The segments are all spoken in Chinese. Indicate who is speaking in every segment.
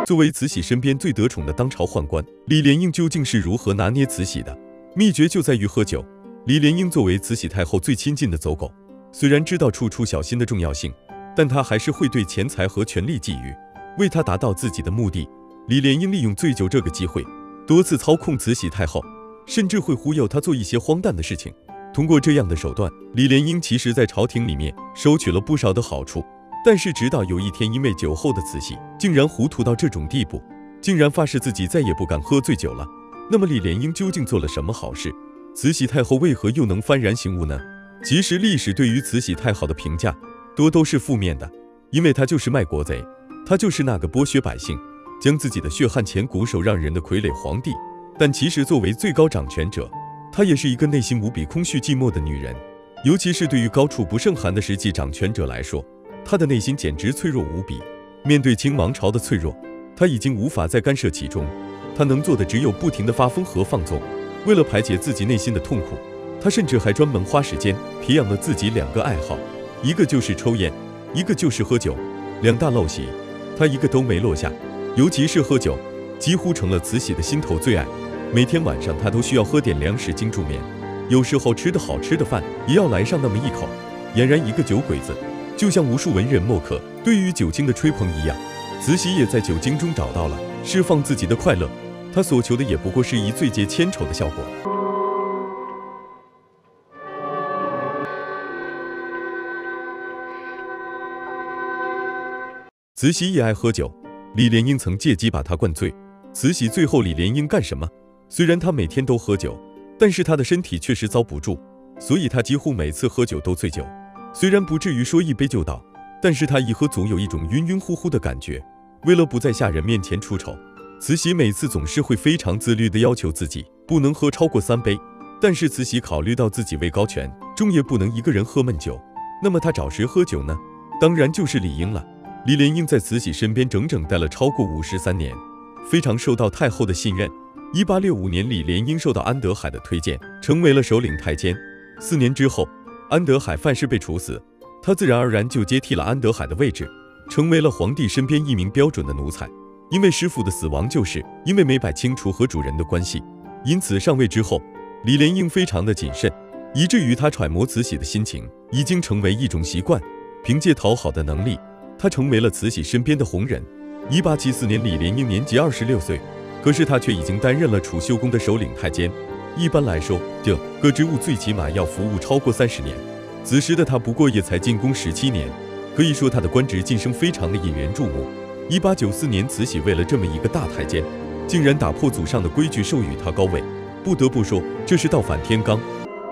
Speaker 1: 作为慈禧身边最得宠的当朝宦官，李莲英究竟是如何拿捏慈禧的？秘诀就在于喝酒。李莲英作为慈禧太后最亲近的走狗，虽然知道处处小心的重要性，但她还是会对钱财和权力觊觎。为她达到自己的目的，李莲英利用醉酒这个机会，多次操控慈禧太后，甚至会忽悠她做一些荒诞的事情。通过这样的手段，李莲英其实在朝廷里面收取了不少的好处。但是直到有一天，因为酒后的慈禧竟然糊涂到这种地步，竟然发誓自己再也不敢喝醉酒了。那么李莲英究竟做了什么好事？慈禧太后为何又能幡然醒悟呢？其实历史对于慈禧太后的评价都是负面的，因为她就是卖国贼，她就是那个剥削百姓、将自己的血汗钱鼓手让人的傀儡皇帝。但其实作为最高掌权者，她也是一个内心无比空虚寂寞的女人，尤其是对于高处不胜寒的实际掌权者来说，她的内心简直脆弱无比。面对清王朝的脆弱，她已经无法再干涉其中，她能做的只有不停的发疯和放纵。为了排解自己内心的痛苦，她甚至还专门花时间培养了自己2个爱好，一个就是抽烟，一个就是喝酒。2大陋习，她一个都没落下，尤其是喝酒，几乎成了慈禧的心头最爱。每天晚上她都需要喝点粮食精助眠，有时候吃的好吃的饭也要来上那么一口。俨然一个酒鬼子，就像无数文人墨客对于酒精的吹捧一样，慈禧也在酒精中找到了释放自己的快乐。她所求的也不过是一醉解千愁的效果。慈禧也爱喝酒，李莲英曾借机把她灌醉。慈禧最后李莲英干什么？虽然她每天都喝酒，但是她的身体确实遭不住，所以她几乎每次喝酒都醉酒。虽然不至于说一杯就倒，但是她一喝总有一种晕晕乎乎的感觉。为了不在下人面前出丑，慈禧每次总是会非常自律地要求自己不能喝超过3杯。但是慈禧考虑到自己位高权重，也不能一个人喝闷酒，那么她找谁喝酒呢？当然就是李英了。李莲英在慈禧身边整整待了超过53年，非常受到太后的信任。1865年，李莲英受到安德海的推荐，成为了首领太监。4年之后，安德海犯事被处死，他自然而然就接替了安德海的位置，成为了皇帝身边一名标准的奴才。因为师傅的死亡就是因为没摆清楚和主人的关系，因此上位之后，李莲英非常的谨慎，以至于他揣摩慈禧的心情已经成为一种习惯。凭借讨好的能力，他成为了慈禧身边的红人。1874年，李莲英年纪26岁，可是他却已经担任了储秀宫的首领太监。一般来说，这个职务最起码要服务超过30年。此时的他不过也才进宫17年，可以说他的官职晋升非常的引人注目。1894年，慈禧为了这么一个大太监，竟然打破祖上的规矩，授予他高位。不得不说，这是倒反天罡。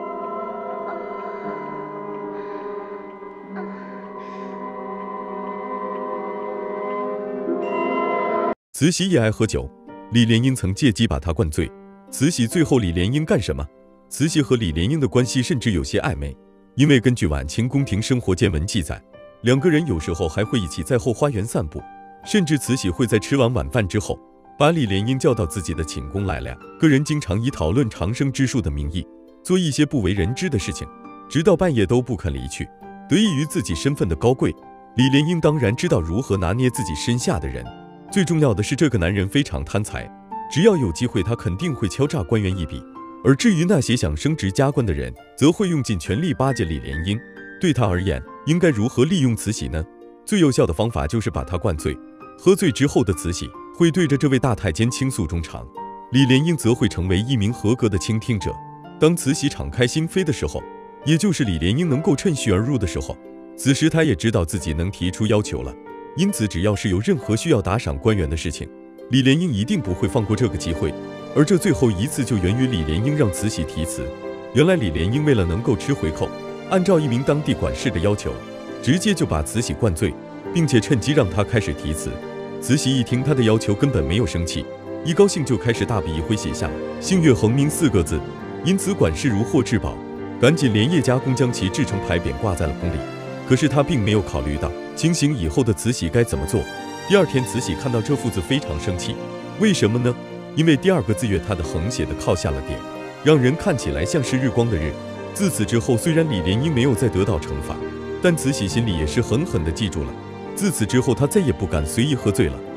Speaker 1: 慈禧也爱喝酒，李莲英曾借机把她灌醉。慈禧最后李莲英干什么？慈禧和李莲英的关系甚至有些暧昧，因为根据晚清宫廷生活见闻记载，2个人有时候还会一起在后花园散步，甚至慈禧会在吃完晚饭之后，把李莲英叫到自己的寝宫来2个人经常以讨论长生之术的名义，做一些不为人知的事情，直到半夜都不肯离去。得益于自己身份的高贵，李莲英当然知道如何拿捏自己身下的人。最重要的是，这个男人非常贪财，只要有机会，他肯定会敲诈官员一笔。而至于那些想升职加官的人，则会用尽全力巴结李莲英。对他而言，应该如何利用慈禧呢？最有效的方法就是把他灌醉。喝醉之后的慈禧会对着这位大太监倾诉衷肠，李莲英则会成为一名合格的倾听者。当慈禧敞开心扉的时候，也就是李莲英能够趁虚而入的时候，此时他也知道自己能提出要求了。因此只要是有任何需要打赏官员的事情，李莲英一定不会放过这个机会。而这最后一次就源于李莲英让慈禧提词。原来李莲英为了能够吃回扣，按照一名当地管事的要求，直接就把慈禧灌醉，并且趁机让她开始题词。慈禧一听他的要求根本没有生气，一高兴就开始大笔一挥写下“幸月恒明”4个字。因此管事如获至宝，赶紧连夜加工将其制成牌匾挂在了宫里。可是他并没有考虑到清醒以后的慈禧该怎么做。第2天，慈禧看到这幅字非常生气，为什么呢？因为第2个字月它的横写的靠下了点，让人看起来像是日光的日。自此之后，虽然李莲英没有再得到惩罚，但慈禧心里也是狠狠地记住了。自此之后，她再也不敢随意喝醉了。